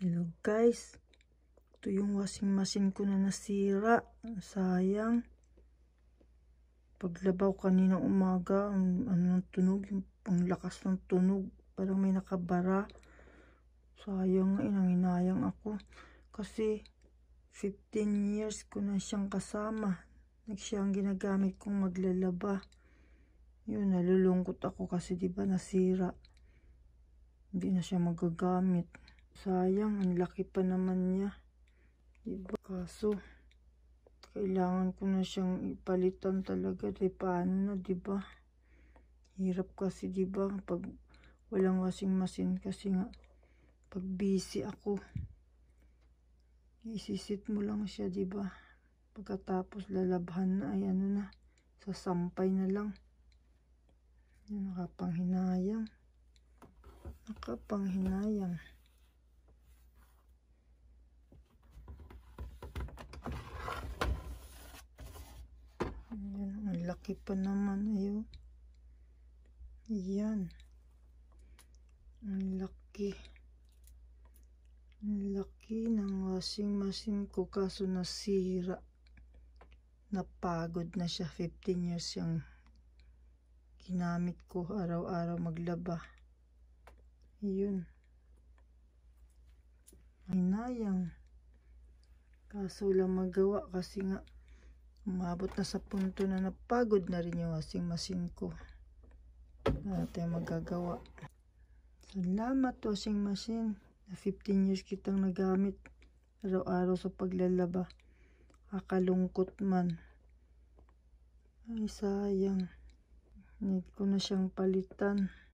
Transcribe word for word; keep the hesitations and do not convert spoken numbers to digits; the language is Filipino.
Hello guys, ito yung washing machine ko na nasira. Sayang. Paglabaw kanina umaga, ang ano ng tunog, ang lakas ng tunog, parang may nakabara. Sayang, inanginayang ako kasi fifteen years ko na siyang kasama. Nagsiyang ginagamit kong maglalaba. Yun, nalulungkot ako kasi diba nasira, hindi na siya magagamit. Sayang, ang laki pa naman niya, diba? Kaso kailangan ko na siyang ipalitan talaga. Di paano na, diba? Hirap kasi, diba, pag walang washing machine, kasi nga pag busy ako, isisit mo lang siya, diba? Pagkatapos lalabhan na ay ano na, sasampay na lang. Yan, nakapanghinayang. Nakapanghinayang. Yan, ang laki pa naman. Ayun. Yan. Ang laki. Ang laki ng washing machine ko, kaso nasira. Napagod na siya. fifteen years siyang ginamit ko araw-araw maglaba. Yun. Hinayang. Kaso lang magawa kasi nga umabot na sa punto na napagod na rin yung washing machine ko. Wala tayong magagawa. Salamat washing machine. Na fifteen years kitang nagamit araw-araw sa paglalaba. Kakalungkot man. Ay sayang. Need ko na siyang palitan.